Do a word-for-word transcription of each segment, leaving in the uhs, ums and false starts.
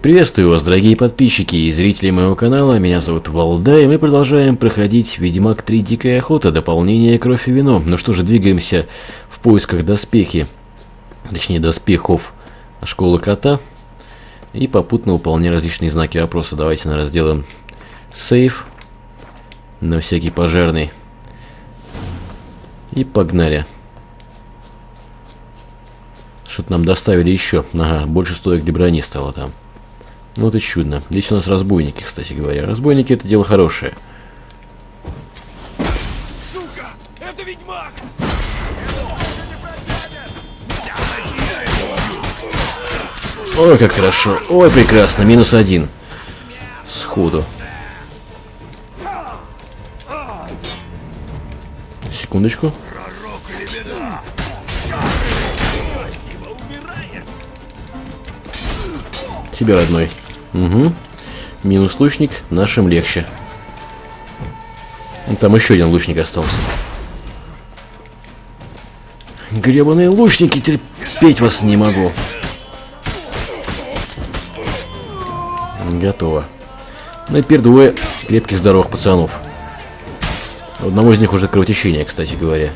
Приветствую вас, дорогие подписчики и зрители моего канала. Меня зовут Валда, и мы продолжаем проходить Ведьмак три Дикая Охота, дополнение Кровь и Вино. Ну что же, двигаемся в поисках доспехи, точнее доспехов Школы Кота, и попутно выполняем различные знаки вопроса. Давайте, наверное, сделаем сейв на всякий пожарный. И погнали. Что-то нам доставили еще. Ага, больше стоек для брони стало там. Ну это чудно. Здесь у нас разбойники, кстати говоря. Разбойники — это дело хорошее. Сука! Это ведьмак! Ой, как хорошо. Ой, прекрасно. Минус один. Сходу. Секундочку. Тебе, родной. Угу. Минус лучник. Нашим легче. Там еще один лучник остался. Гребаные лучники, терпеть вас не могу. Готово. Ну и теперь двое крепких здоровых пацанов. У одного из них уже кровотечение, кстати говоря.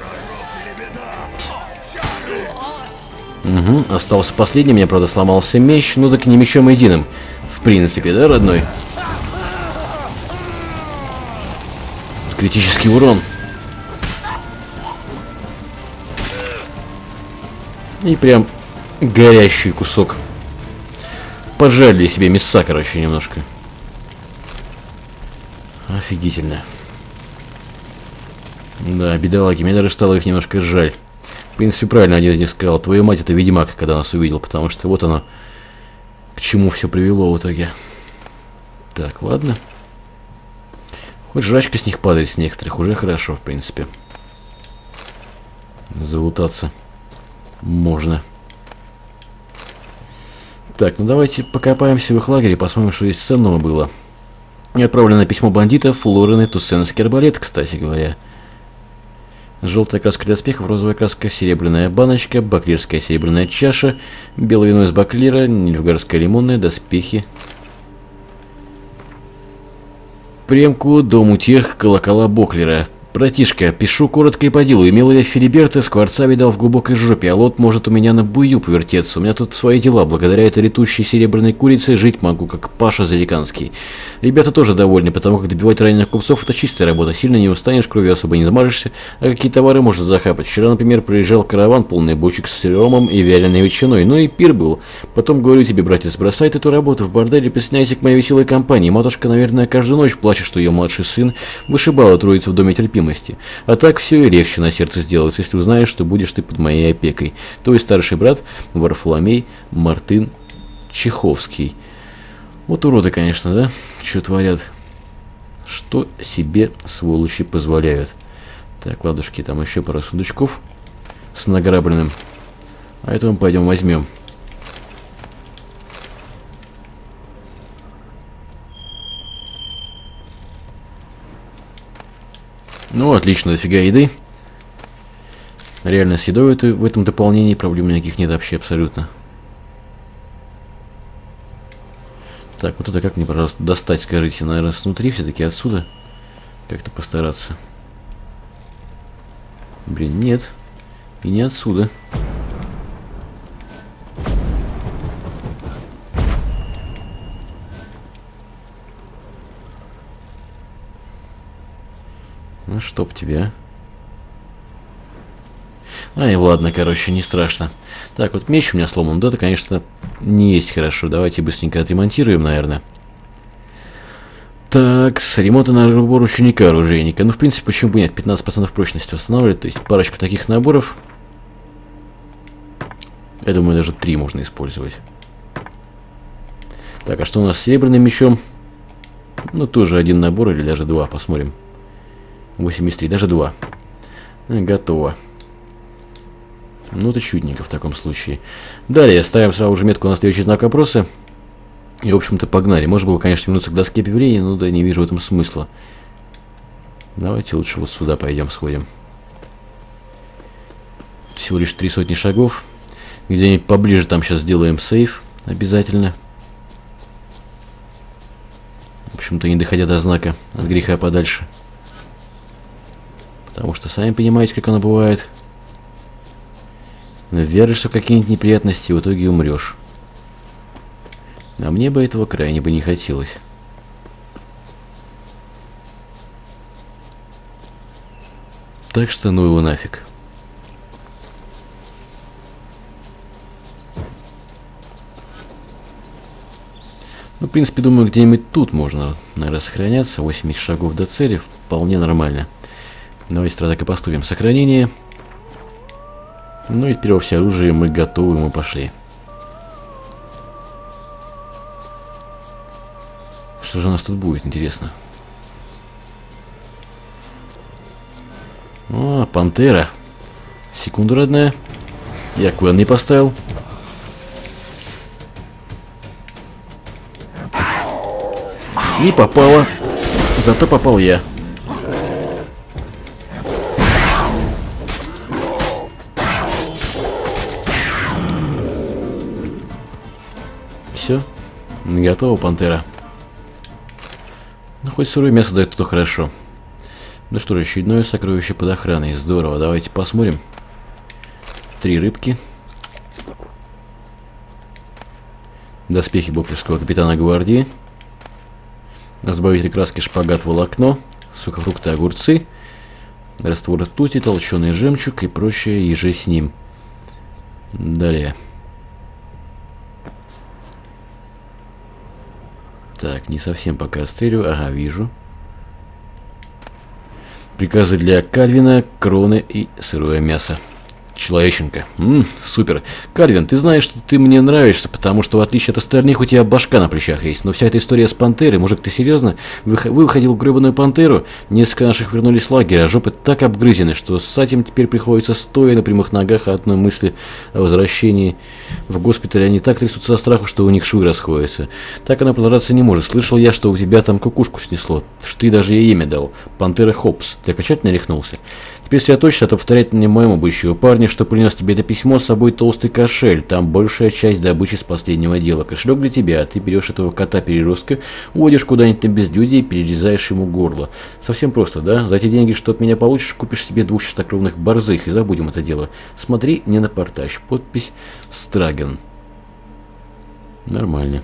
Угу, остался последний, мне, правда, сломался меч, ну так не мечом единым, в принципе, да, родной? Критический урон. И прям горящий кусок. Пожалили себе мяса, короче, немножко. Офигительно. Да, бедолаги, мне даже стало их немножко жаль. В принципе, правильно один из них сказал: твою мать, это ведьмак, когда нас увидел, потому что вот оно, к чему все привело в итоге. Так, ладно. Хоть жрачка с них падает, с некоторых, уже хорошо, в принципе. Залутаться можно. Так, ну давайте покопаемся в их лагере, посмотрим, что здесь ценного было. И отправлено письмо бандита Флорены Туссенский арбалет, кстати говоря. Желтая краска для доспехов, розовая краска, серебряная баночка, баклирская серебряная чаша, белое вино из баклира, нильфгардская лимонная, доспехи. Премку, дом утех, колокола Боклера. Братишка, пишу коротко и по делу. Имел я Филиберта, скворца видал в глубокой жопе, а лот может у меня на бую повертеться. У меня тут свои дела. Благодаря этой летущей серебряной курице жить могу, как Паша Зареканский. Ребята тоже довольны, потому как добивать раненых купцов — это чистая работа. Сильно не устанешь, кровью особо не замажешься, а какие товары можно захапать. Вчера, например, приезжал караван, полный бочек с ромом и вяленой ветчиной. Ну и пир был. Потом говорю тебе, братец, бросай ты эту работу в борделе, присоединяйся к моей веселой компании. Матушка, наверное, каждую ночь плачет, что ее младший сын вышибала троица в доме терпимости. А так все и легче на сердце сделается, если узнаешь, что будешь ты под моей опекой. Твой старший брат Варфоломей Мартын Чеховский. Вот уроды, конечно, да? Что творят? Что себе сволочи позволяют? Так, ладушки, там еще пару сундучков с награбленным. А это мы пойдем возьмем. Ну, отлично, дофига еды. Реально с едой это, в этом дополнении проблем никаких нет вообще абсолютно. Так, вот это как мне, пожалуйста, достать, скажите? Наверное, снутри все-таки отсюда. Как-то постараться. Блин, нет. И не отсюда. Ну, чтоб тебя. Ай, ладно, короче, не страшно. Так, вот меч у меня сломан. Да, это, конечно, не есть хорошо. Давайте быстренько отремонтируем, наверное. Так, с ремонта на набор ученика-оружейника. Ну, в принципе, почему бы нет? пятнадцать процентов прочности восстанавливает. То есть парочку таких наборов. Я думаю, даже три можно использовать. Так, а что у нас с серебряным мечом? Ну, тоже один набор или даже два. Посмотрим. восемьдесят три, даже два. Готово. Ну, это чудненько в таком случае. Далее ставим сразу же метку на следующий знак вопроса. И, в общем-то, погнали. Можно было, конечно, вернуться к доске объявлений, но да, не вижу в этом смысла. Давайте лучше вот сюда пойдем, сходим. Всего лишь три сотни шагов. Где-нибудь поближе там сейчас сделаем сейф. Обязательно. общем-то, не доходя до знака от греха подальше. Потому что, сами понимаете, как оно бывает. Ввяжешься в какие-нибудь неприятности, и в итоге умрешь. А мне бы этого крайне бы не хотелось. Так что ну его нафиг. Ну, в принципе, думаю, где-нибудь тут можно, наверное, сохраняться. восемьдесят шагов до цели, вполне нормально. Давайте тогда так и поступим. Сохранение. Ну и теперь все оружие мы готовы, мы пошли. Что же у нас тут будет, интересно? О, пантера. Секунду, родная. Я Квен не поставил. Не попало. Зато попал я. Все. Готово, пантера. Ну, хоть сырое мясо дает, то хорошо. Ну что же, очередное сокровище под охраной. Здорово. Давайте посмотрим. Три рыбки. Доспехи боклерского капитана гвардии. Разбавитель краски шпагат волокно. Сухофрукты огурцы. Раствор ртути, толченый жемчуг и прочее еже с ним. Далее. Так, не совсем пока отстреливаю. Ага, вижу. Приказы для Кальвина, кроны и сырое мясо. Человеченко. Ммм, супер. Кальвин, ты знаешь, что ты мне нравишься, потому что, в отличие от остальных, у тебя башка на плечах есть. Но вся эта история с пантерой, мужик, ты серьезно? Вы, вы выходил в гребаную пантеру, несколько наших вернулись в лагерь, а жопы так обгрызены, что с этим теперь приходится стоя на прямых ногах от одной мысли о возвращении в госпиталь. Они так трясутся со страху, что у них швы расходятся. Так она продолжаться не может. Слышал я, что у тебя там кукушку снесло, что ты даже ей имя дал. Пантера Хопс. Ты окончательно рехнулся? Теперь сосредоточься, а то повторять мне моему будущему парню, что принес тебе это письмо с собой толстый кошель. Там большая часть добычи с последнего дела. Кошелек для тебя, а ты берешь этого кота-переростка, уводишь куда-нибудь на бездюдье и перерезаешь ему горло. Совсем просто, да? За эти деньги, что от меня получишь, купишь себе двух чистокровных борзых, и забудем это дело. Смотри, не напортачь. Подпись Страген. Нормально.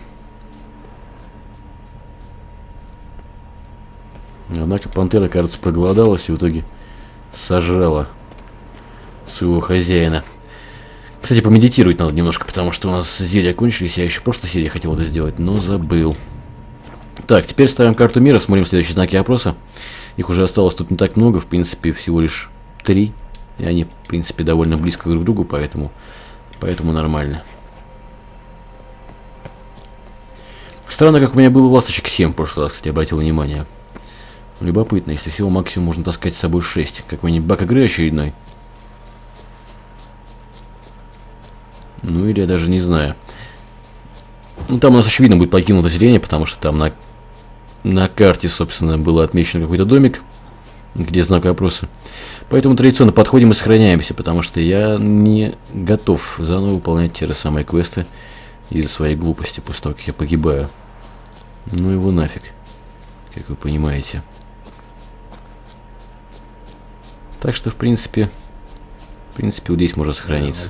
Однако пантера, кажется, проголодалась и в итоге сожрала своего хозяина. Кстати, помедитировать надо немножко, потому что у нас зелья кончились. Я еще просто серии хотел это сделать, но забыл. Так, теперь ставим карту мира, смотрим следующие знаки опроса. Их уже осталось тут не так много, в принципе, всего лишь три. И они, в принципе, довольно близко друг к другу, поэтому, поэтому нормально. Странно, как у меня было ласточек семь в прошлый раз, кстати, обратил внимание. Любопытно, если всего максимум можно таскать с собой шесть. Какой-нибудь бак игры очередной. Ну или я даже не знаю. Ну там у нас очевидно будет покинуто селение, потому что там на, на карте, собственно, было отмечен какой-то домик, где знак вопроса. Поэтому традиционно подходим и сохраняемся, потому что я не готов заново выполнять те же самые квесты из-за своей глупости после того, как я погибаю. Ну его нафиг, как вы понимаете. Так что, в принципе, в принципе, вот здесь можно сохраниться.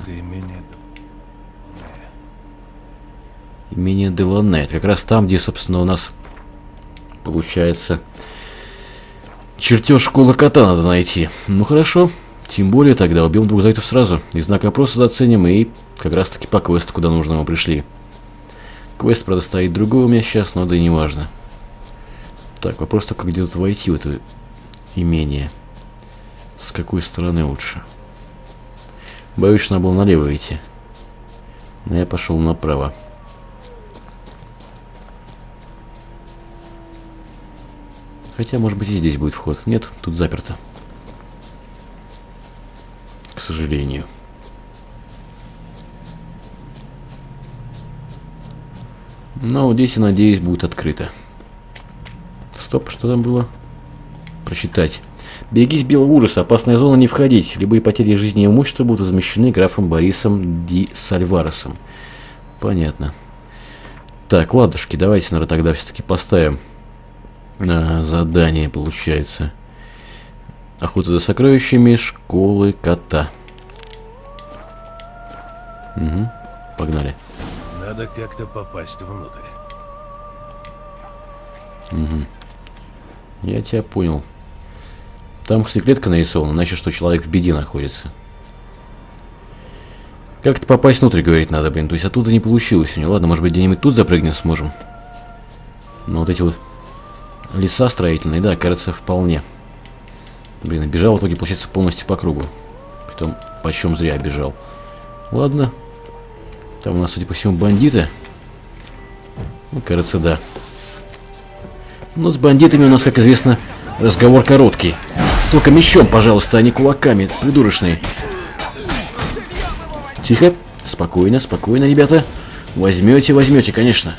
Имение Делане. Это как раз там, где, собственно, у нас получается чертеж школы кота надо найти. Ну хорошо. Тем более тогда убьем двух зайцев сразу. И знак вопроса заценим, и как раз таки по квесту, куда нужно мы пришли. Квест, правда, стоит другой у меня сейчас, но да и не важно. Так, вопрос только где тут войти в это имение. С какой стороны лучше? Боюсь, что надо было налево идти. Но я пошел направо. Хотя, может быть, и здесь будет вход. Нет, тут заперто. К сожалению. Но вот здесь, я надеюсь, будет открыто. Стоп, что там было? Прочитать. Берегись белого ужаса, опасная зона, не входить. Любые потери жизни и имущества будут возмещены графом Борисом Ди Сальваресом. Понятно. Так, ладушки, давайте, наверное, тогда все-таки поставим А, задание получается. Охота за сокровищами школы кота. Угу. Погнали. Надо как-то попасть внутрь. Угу. Я тебя понял. Там, кстати, клетка нарисована, значит, что человек в беде находится. Как-то попасть внутрь, говорить надо, блин. То есть оттуда не получилось у него. Ладно, может быть, где-нибудь тут запрыгнем сможем. Но вот эти вот леса строительные, да, кажется, вполне. Блин, бежал в итоге, получается, полностью по кругу. Притом, почем зря бежал. Ладно. Там у нас, судя по всему, бандиты. Ну, кажется, да. Но с бандитами у нас, как известно, разговор короткий. Только мечом, пожалуйста, а не кулаками, придурочные. Тихо. Спокойно, спокойно, ребята. Возьмете, возьмете, конечно.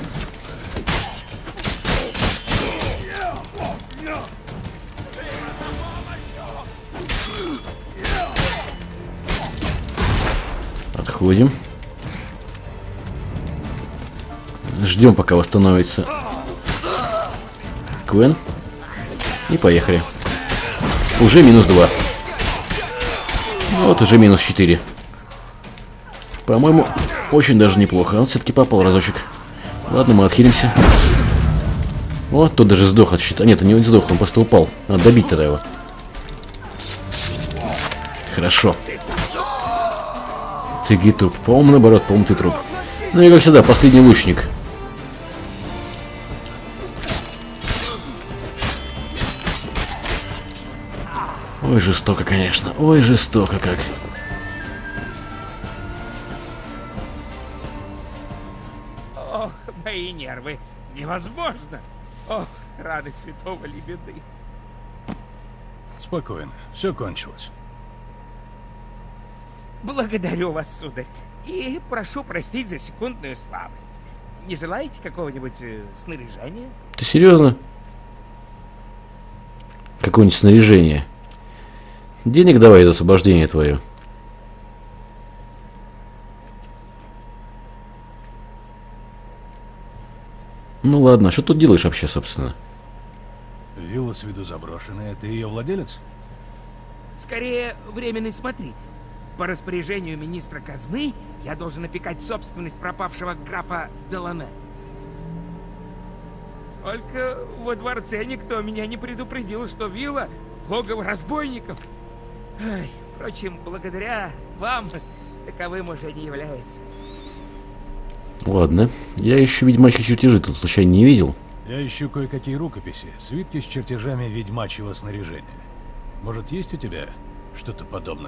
Отходим. Ждем, пока восстановится Квен. И поехали. Уже минус два. Вот уже минус четыре. По-моему, очень даже неплохо. Он все-таки попал разочек. Ладно, мы отхилимся. О, тот даже сдох от щита. Нет, он не сдох, он просто упал. Надо добить тогда его. Хорошо. Ты гей труп. По-моему, наоборот, по-моему, ты труп. Ну и как всегда, последний лучник. Ой, жестоко, конечно. Ой, жестоко как. Ох, мои нервы. Невозможно. Ох, раны святого Лебеды. Спокойно, все кончилось. Благодарю вас, сударь. И прошу простить за секундную слабость. Не желаете какого-нибудь э, снаряжения? Ты серьезно? Какое-нибудь снаряжение? Денег давай за освобождение твое. Ну ладно, что тут делаешь вообще, собственно? Вилла с виду заброшенная. Ты ее владелец? Скорее, временный смотритель. По распоряжению министра казны я должен опекать собственность пропавшего графа Делане. Только во дворце никто меня не предупредил, что вилла — логово разбойников. Ай, впрочем, благодаря вам таковым уже не является. Ладно, я ищу ведьмачьи чертежи, тут случайно не видел. Я ищу кое-какие рукописи, свитки с чертежами ведьмачьего снаряжения. Может, есть у тебя что-то подобное?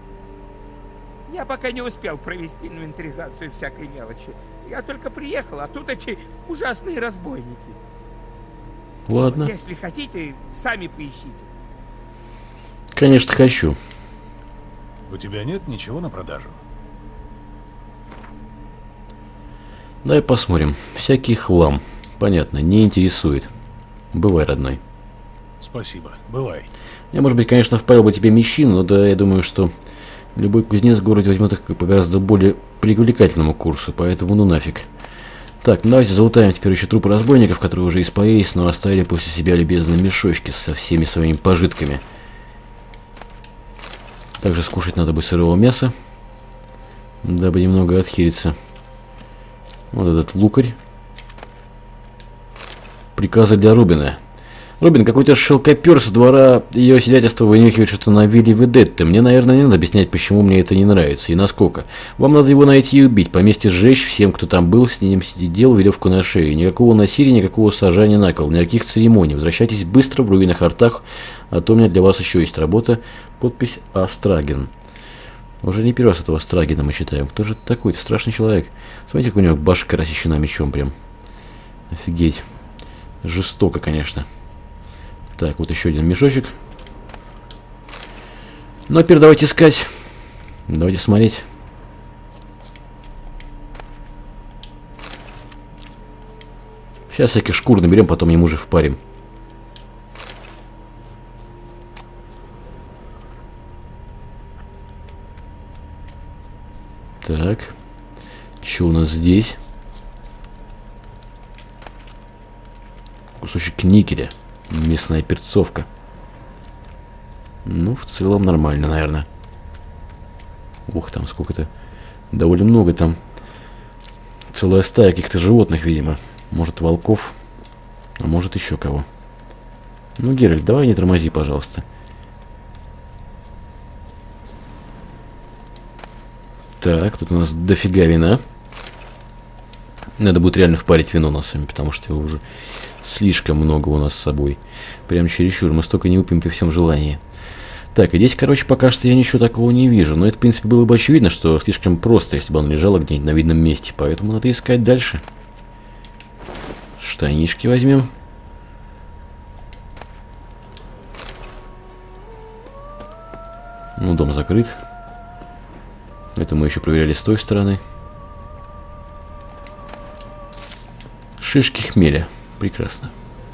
Я пока не успел провести инвентаризацию всякой мелочи. Я только приехал, а тут эти ужасные разбойники. Ладно. Если хотите, сами поищите. Конечно, хочу. У тебя нет ничего на продажу? Давай посмотрим. Всякий хлам. Понятно, не интересует. Бывай, родной. Спасибо, бывай. Я, может быть, конечно, вправил бы тебе мещи, но да, я думаю, что любой кузнец в городе возьмет их по гораздо более привлекательному курсу, поэтому ну нафиг. Так, давайте залутаем теперь еще трупы разбойников, которые уже испарились, но оставили после себя любезные мешочки со всеми своими пожитками. Также скушать надо бы сырого мяса, дабы немного отхилиться. Вот этот лукарь. Приказы для Рубина. Рубин, какой-то шелкопер со двора ее сиятельства вынюхивает что-то на вилле Ведетты. Мне, наверное, не надо объяснять, почему мне это не нравится и насколько. Вам надо его найти и убить, поместье сжечь, всем, кто там был, с ним сидел, веревку на шее. Никакого насилия, никакого сажания на кол, никаких церемоний. Возвращайтесь быстро в Рубиных Артах, а то у меня для вас еще есть работа. Подпись Астрагин. Уже не первый раз этого Астрагина мы считаем. Кто же это такой? Это страшный человек. Смотрите, как у него башка рассечена мечом прям. Офигеть. Жестоко, конечно. Так, вот еще один мешочек. Ну, а теперь давайте искать. Давайте смотреть. Сейчас всяких шкур наберем, потом ему же впарим. Так. Что у нас здесь? Кусочек никеля. Мясная перцовка. Ну, в целом нормально, наверное. Ух, там сколько-то. Довольно много там. Целая стая каких-то животных, видимо. Может, волков. А может, еще кого. Ну, Геральт, давай не тормози, пожалуйста. Так, тут у нас дофига вина. Надо будет реально впарить вино нас с вами, потому что его уже слишком много у нас с собой. Прям чересчур, мы столько не выпьем при всем желании. Так, и здесь, короче, пока что я ничего такого не вижу. Но это, в принципе, было бы очевидно, что слишком просто, если бы оно лежало где-нибудь на видном месте. Поэтому надо искать дальше. Штанишки возьмем. Ну, дом закрыт. Это мы еще проверяли с той стороны. Шишки хмеля. Прекрасно.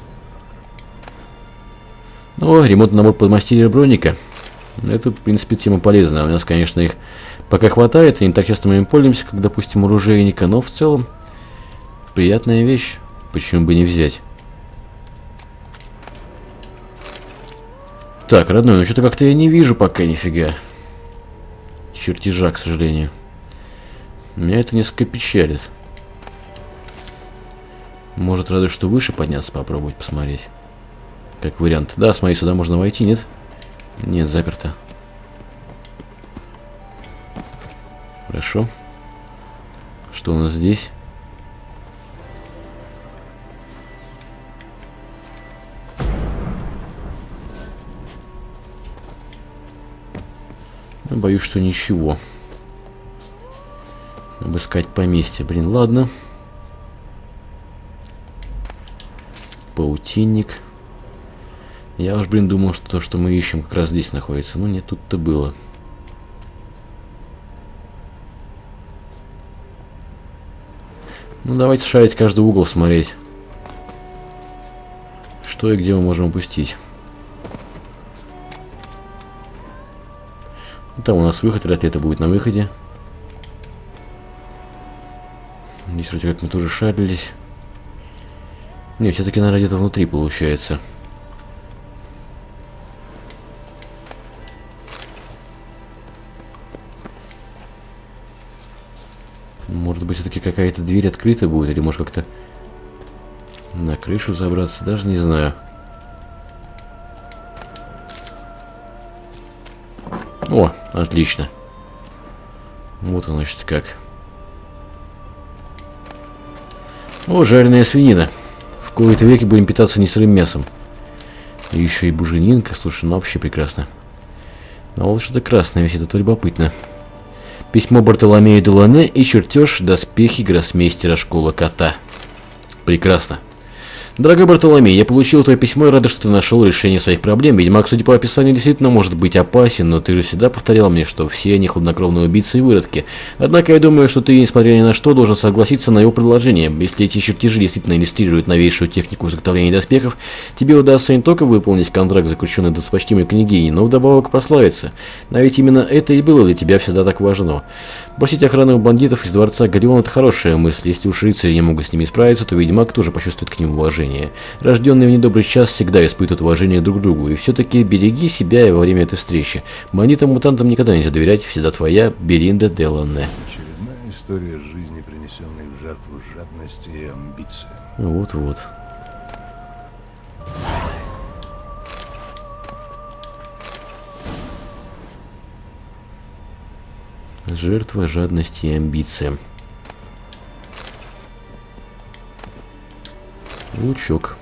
О, ремонтный набор подмастерья броника. Это, в принципе, тема полезная. У нас, конечно, их пока хватает, и не так часто мы им пользуемся, как, допустим, оружейника, но в целом приятная вещь. Почему бы не взять? Так, родной, ну что-то как-то я не вижу пока нифига. Чертежа, к сожалению. Меня это несколько печалит. Может, разве что выше подняться, попробовать посмотреть. Как вариант. Да, смотри, сюда можно войти, нет? Нет, заперто. Хорошо. Что у нас здесь? Я боюсь, что ничего. Обыскать поместье. Блин, ладно. Паутинник. Я уж, блин, думал, что то, что мы ищем, как раз здесь находится. Ну, нет, тут-то было. Ну, давайте шарить каждый угол, смотреть. Что и где мы можем упустить. Там у нас выход, вряд ли это будет на выходе. Здесь вроде как мы тоже шарились. Не, все-таки, наверное, где-то внутри получается. Может быть, все-таки какая-то дверь открыта будет, или может как-то на крышу забраться, даже не знаю. О, отлично. Вот оно, значит, как. О, жареная свинина. В кои-то веки будем питаться не сырым мясом. И еще и буженинка, слушай, ну вообще прекрасно. А вот что-то красное висит, это любопытно. Письмо Бартоломея Делане и чертеж доспехи гроссмейстера школы кота. Прекрасно. Дорогой Бартоломей, я получил твое письмо и рада, что ты нашел решение своих проблем. Ведьмак, судя по описанию, действительно может быть опасен, но ты же всегда повторял мне, что все они хладнокровные убийцы и выродки. Однако я думаю, что ты, несмотря ни на что, должен согласиться на его предложение. Если эти чертежи действительно иллюстрируют новейшую технику изготовления доспехов, тебе удастся не только выполнить контракт, заключенный достопочтимой княгиней, но вдобавок прославиться. А ведь именно это и было для тебя всегда так важно. Просить охрану бандитов из дворца Галеон — это хорошая мысль. Если уж рыцари не могут с ними справиться, то ведьмак тоже почувствует к ним уважение. Рожденные в недобрый час всегда испытывают уважение друг к другу. И все-таки береги себя и во время этой встречи. Бандитам-мутантам никогда нельзя доверять. Всегда твоя Беринда Делане. Очередная история жизни, принесенной в жертву жадности и амбиции. Вот-вот. Жертва, жадность и амбиция. Лучок.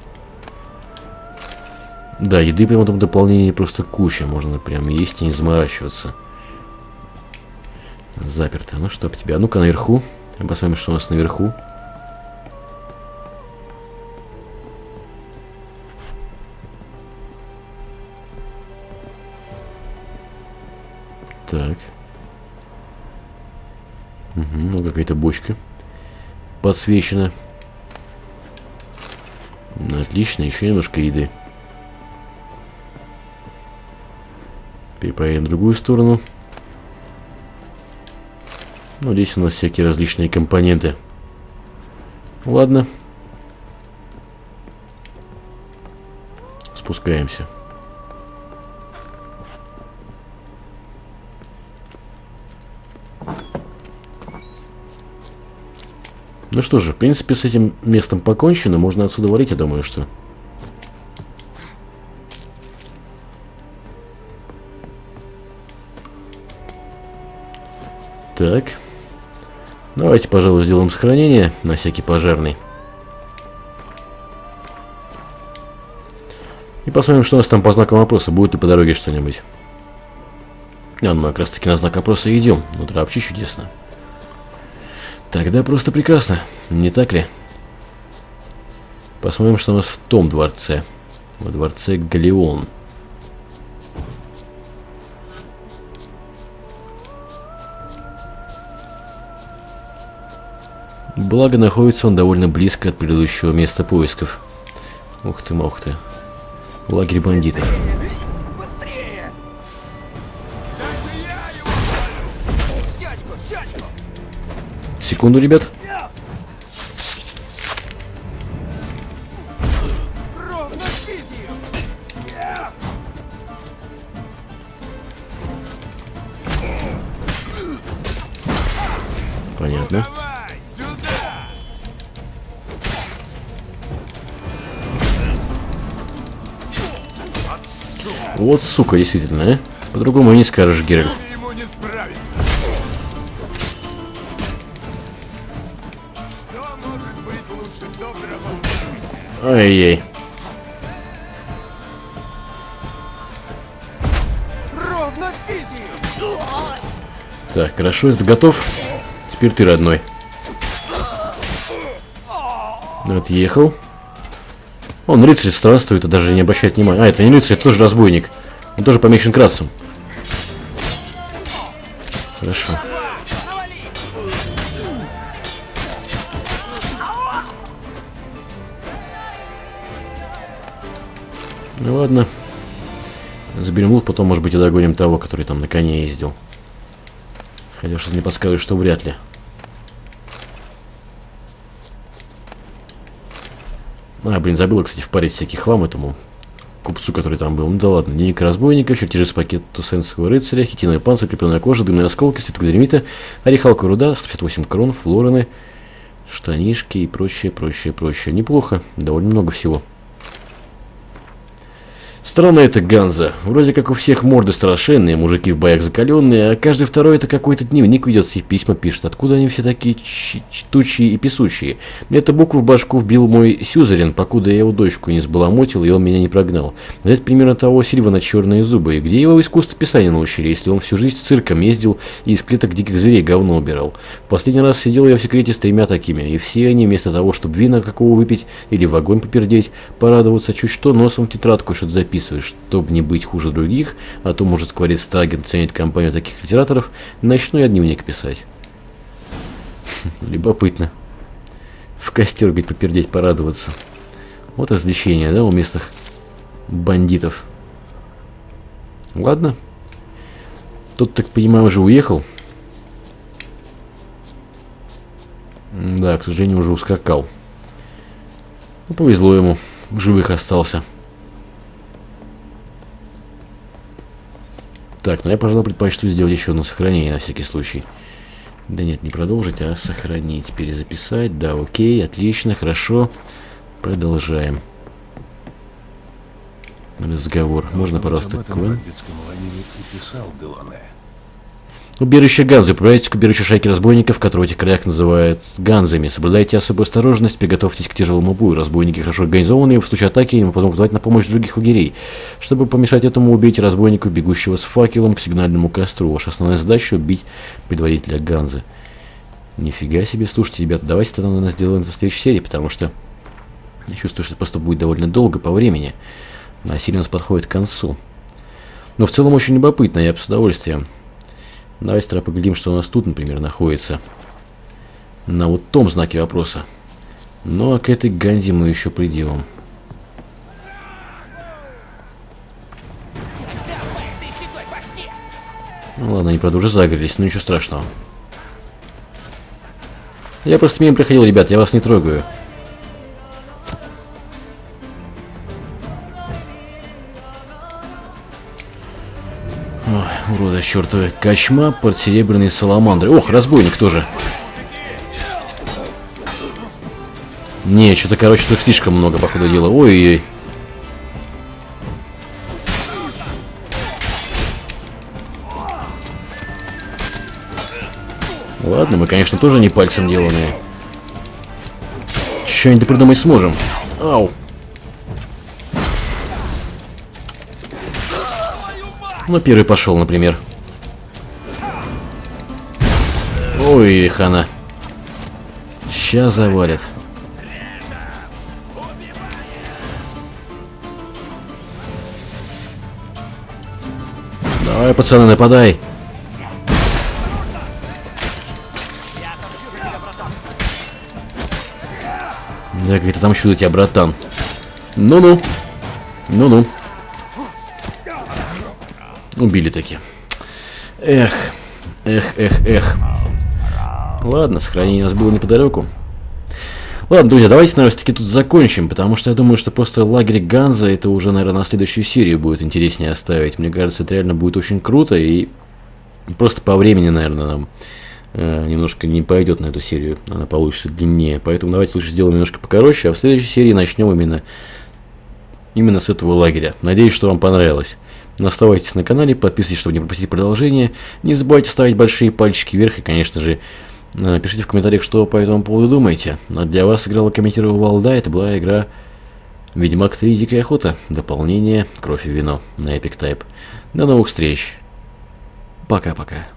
Да, еды прямо там в дополнении просто куча. Можно прям есть и не заморачиваться. Заперто. Ну что, тебя? Ну-ка наверху. Посмотрим, что у нас наверху. Так. Угу, ну какая-то бочка подсвечена. Отлично, еще немножко еды. Теперь проверим другую сторону. Ну, здесь у нас всякие различные компоненты. Ладно. спускаемся. Ну что же, в принципе, с этим местом покончено. Можно отсюда валить, я думаю, что... Так. Давайте, пожалуй, сделаем сохранение на всякий пожарный. И посмотрим, что у нас там по знакам вопроса. Будет ли по дороге что-нибудь. А, мы как раз таки на знак вопроса идем. Ну, да, вообще чудесно. Тогда просто прекрасно. Не так ли? Посмотрим, что у нас в том дворце. Во дворце Галеон. Благо, находится он довольно близко от предыдущего места поисков. Ух ты, ух ты. Лагерь бандитов. Быстрее! Секунду, ребят. Понятно. Вот сука, действительно, а? По-другому не скажешь, Геральт. Ай-яй. Так, хорошо, это готов. Теперь ты, родной. Отъехал. Он рыцарь странствует, а даже не обращает внимания. А, это не рыцарь, это тоже разбойник. Он тоже помечен красным. Хорошо. Ну ладно. Заберем лук, потом, может быть, и догоним того, который там на коне ездил. Хотя что-то мне подсказывает, что вряд ли. А, блин, забыла, кстати, впарить всякий хлам этому купцу, который там был. Ну да ладно, дневник разбойника, чертежи с пакета тусенского рыцаря, хитиновый панцирь, крепленная кожа, дымные осколки, статуя дермита, орехалка руда, сто пятьдесят восемь крон, флорены, штанишки и прочее, прочее, прочее. Неплохо, довольно много всего. Странно это Ганза. Вроде как у всех морды страшенные, мужики в боях закаленные, а каждый второй это какой-то дневник ведет, и письма пишет. Откуда они все такие тучие и писучие? Мне эту букву в башку вбил мой сюзерен, покуда я его дочку не сбаламутил, и он меня не прогнал. Это примерно того Сильвана черные зубы. И где его искусство писания научили, если он всю жизнь с цирком ездил и из клеток диких зверей говно убирал? В последний раз сидел я в секрете с тремя такими, и все они вместо того, чтобы вина какого выпить или в огонь попердеть, порадоваться чуть что носом в тетрадку что-то записывать. Чтобы не быть хуже других, а то, может, скворец Страген ценит компанию таких литераторов, начну я дневник писать. Любопытно. В костер, говорит, попердеть, порадоваться. Вот развлечение, да, у местных бандитов. Ладно. Тот, так понимаю, уже уехал. Да, к сожалению, уже ускакал. Ну, повезло ему. В живых остался. Так, ну я, пожалуй, предпочту сделать еще одно сохранение на всякий случай. Да нет, не продолжить, а сохранить. Перезаписать. Да, окей, отлично, хорошо. Продолжаем. Разговор. Можно, пожалуйста, к вам? Убежище Ганзы. Управляйтесь к убежищу шайки разбойников, которые в этих краях называют Ганзами. Соблюдайте особую осторожность, приготовьтесь к тяжелому бою. Разбойники хорошо организованные, в случае атаки им потом позвать на помощь других лагерей. Чтобы помешать этому, убейте разбойника, бегущего с факелом к сигнальному костру. Ваша основная задача — убить предводителя Ганзы. Нифига себе, слушайте, ребята, давайте тогда, наверное, сделаем это в следующей серии, потому что я чувствую, что это просто будет довольно долго по времени. А серия у нас подходит к концу. Но в целом очень любопытно, я бы с удовольствием. Давайте тогда поглядим, что у нас тут, например, находится. На вот том знаке вопроса. Ну, а к этой Ганзе мы еще придем. Ну ладно, они, правда, уже загорелись, но ничего страшного. Я просто мимо приходил, ребят, я вас не трогаю. Урода чертовы. Кочма под серебряные саламандры. Ох, разбойник тоже. Не, что-то, короче, тут слишком много, по ходу дела. Ой-ой-ой. Ладно, мы, конечно, тоже не пальцем деланные. Что-нибудь придумать сможем. Ау. Ну, первый пошел, например. Ой, хана. Сейчас завалят. Давай, пацаны, нападай. Да, как-то там чудо тебя, братан. Ну-ну. Ну-ну. Убили таки. Эх. Эх, эх, эх. Ладно, сохранение у нас было неподалеку. Ладно, друзья, давайте, наверное, все-таки тут закончим, потому что я думаю, что просто лагерь Ганза это уже, наверное, на следующую серию будет интереснее оставить. Мне кажется, это реально будет очень круто, и просто по времени, наверное, нам э, немножко не пойдет на эту серию, она получится длиннее. Поэтому давайте лучше сделаем немножко покороче, а в следующей серии начнем именно, именно с этого лагеря. Надеюсь, что вам понравилось. Оставайтесь на канале, подписывайтесь, чтобы не пропустить продолжение. Не забывайте ставить большие пальчики вверх и, конечно же, пишите в комментариях, что по этому поводу думаете. А для вас играл и комментировал Валда. Это была игра Ведьмак три Дикая охота. Дополнение Кровь и вино на Epic Type. До новых встреч. Пока-пока.